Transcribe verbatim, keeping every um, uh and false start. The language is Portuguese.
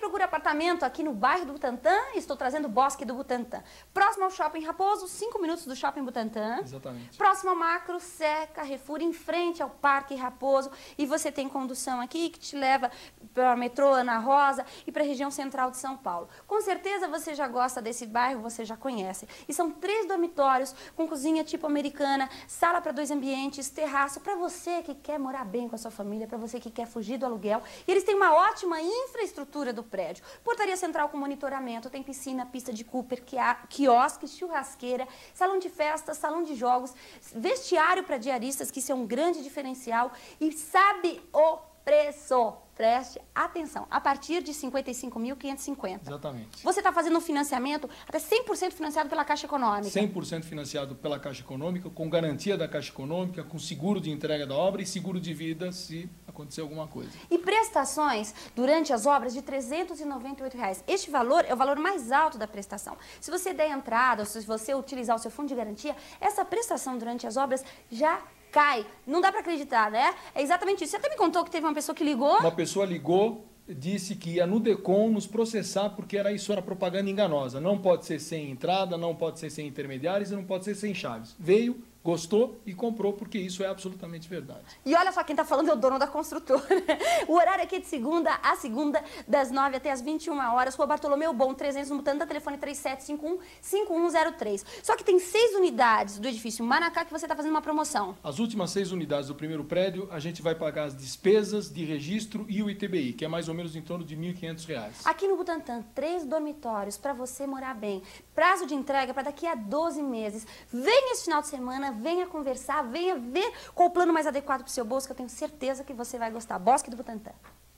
procura apartamento aqui no bairro do Butantã, estou trazendo o Bosque do Butantã. Próximo ao Shopping Raposo, cinco minutos do Shopping Butantã. Exatamente. Próximo ao Macro, Sé, Carrefour, em frente ao Parque Raposo. E você tem condução aqui que te leva para o metrô Ana Rosa e para a região central de São Paulo. Com certeza você já gosta desse bairro, você já conhece. E são três dormitórios com cozinha tipo americana, sala para dois ambientes, terraço, para você que quer morar bem com a sua família, para você que quer fugir do aluguel. E eles têm uma ótima infraestrutura do prédio. Portaria central com monitoramento, tem piscina, pista de Cooper, quiosque, churrasqueira, salão de festas, salão de jogos, vestiário para diaristas, que isso é um grande diferencial. E sabe o preço? Preste atenção, a partir de cinquenta e cinco mil quinhentos e cinquenta. Exatamente. Você está fazendo um financiamento até cem por cento financiado pela Caixa Econômica. cem por cento financiado pela Caixa Econômica, com garantia da Caixa Econômica, com seguro de entrega da obra e seguro de vida se acontecer alguma coisa. E prestações durante as obras de trezentos e noventa e oito reais. Este valor é o valor mais alto da prestação. Se você der entrada, ou se você utilizar o seu fundo de garantia, essa prestação durante as obras já cai. Não dá para acreditar, né? É exatamente isso. Você até me contou que teve uma pessoa que ligou. Uma pessoa ligou, disse que ia no Decom nos processar porque era isso era propaganda enganosa. Não pode ser sem entrada, não pode ser sem intermediários e não pode ser sem chaves. Veio, gostou e comprou porque isso é absolutamente verdade. E olha só, quem tá falando é o dono da construtora. O horário aqui é de segunda a segunda, das nove até as vinte e uma horas. Rua Bartolomeu Bom, trezentos no Butantã, telefone três sete cinco um, cinco um zero três. Só que tem seis unidades do edifício Manacá que você tá fazendo uma promoção. As últimas seis unidades do primeiro prédio, a gente vai pagar as despesas de registro e o I T B I, que é mais ou menos em torno de mil e quinhentos reais. Aqui no Butantã, três dormitórios para você morar bem. Prazo de entrega para daqui a doze meses. Venha esse final de semana, venha conversar, venha ver qual o plano mais adequado para o seu bolso, que eu tenho certeza que você vai gostar. Bosque do Butantã.